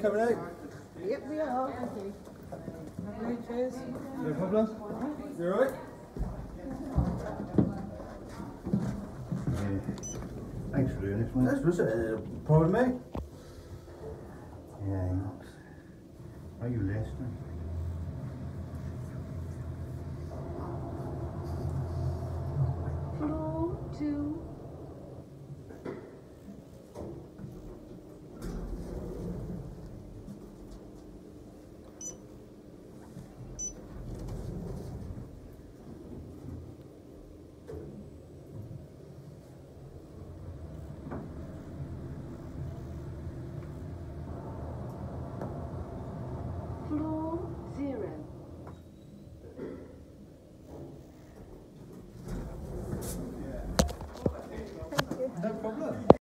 coming out? Yep, we are. Thank you. Lovely, cheers. No problem. You alright? Yeah. Thanks for doing this, mate. That's pardon me? Yeah, not. Are you listening? Floor 2. Floor 0. No problem.